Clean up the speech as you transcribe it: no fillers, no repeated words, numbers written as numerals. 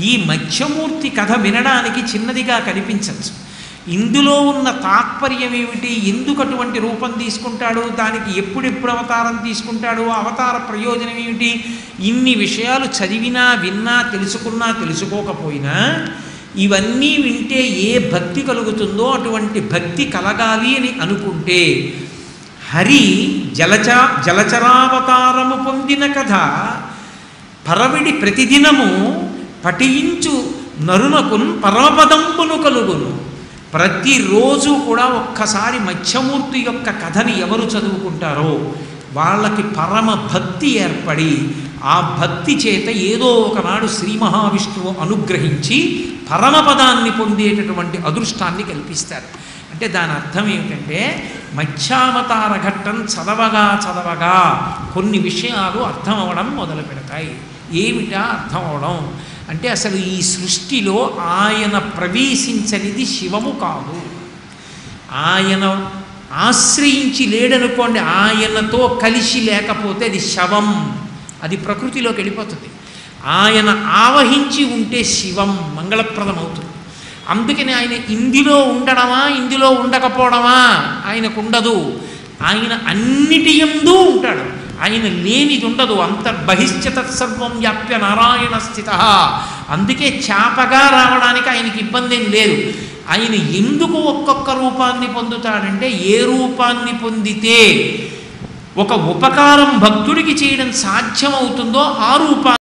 ఈ మత్స్యమూర్తి కథ వినడానికి చిన్నదిగా కనిపించవచ్చు. ఇందులో ఉన్న తాత్పర్యం ఏమిటి, ఎందుకు అటువంటి రూపం తీసుకుంటాడు, దానికి ఎప్పుడెప్పుడు అవతారం తీసుకుంటాడు, అవతార ప్రయోజనం ఏమిటి, ఇన్ని విషయాలు చదివినా విన్నా తెలుసుకున్నా తెలుసుకోకపోయినా ఇవన్నీ వింటే ఏ భక్తి కలుగుతుందో అటువంటి భక్తి కలగాలి అని అనుకుంటే హరి జలచరావతారము పొందిన కథ పరవిడి ప్రతిదినము పఠించు నరునకున్ పరమపదంబును కలుగును. ప్రతిరోజు కూడా ఒక్కసారి మత్స్యమూర్తి యొక్క కథని ఎవరు చదువుకుంటారో వాళ్ళకి పరమ భక్తి ఏర్పడి ఆ భక్తి చేత ఏదో ఒకనాడు శ్రీ మహావిష్ణువు అనుగ్రహించి పరమపదాన్ని పొందేటటువంటి అదృష్టాన్ని కల్పిస్తారు. అంటే దాని అర్థం ఏమిటంటే మత్స్యావతార ఘట్టం చదవగా కొన్ని విషయాలు అర్థం అవడం మొదలు పెడతాయి. ఏమిటా అర్థం అవడం అంటే అసలు ఈ సృష్టిలో ఆయన ప్రవేశించనిది శివము కాదు. ఆయన ఆశ్రయించి లేడనుకోండి, ఆయనతో కలిసి లేకపోతే అది శవం, అది ప్రకృతిలోకి వెళ్ళిపోతుంది. ఆయన ఆవహించి ఉంటే శివం మంగళప్రదం అవుతుంది. అందుకని ఆయన ఇందులో ఉండడమా ఇందులో ఉండకపోవడమా ఆయనకు ఉండదు. ఆయన అన్నిటి యందు ఉంటాడు. ఆయన లేనిది ఉండదు. అంతర్బహిశ్చ తత్సర్వం వ్యాప్య నారాయణ స్థిత. అందుకే చాపగా రావడానికి ఆయనకి ఇబ్బంది ఏం లేదు. ఆయన ఎందుకు ఒక్కొక్క రూపాన్ని పొందుతాడంటే ఏ రూపాన్ని పొందితే ఒక ఉపకారం భక్తుడికి చేయడం సాధ్యమవుతుందో ఆ రూపాన్ని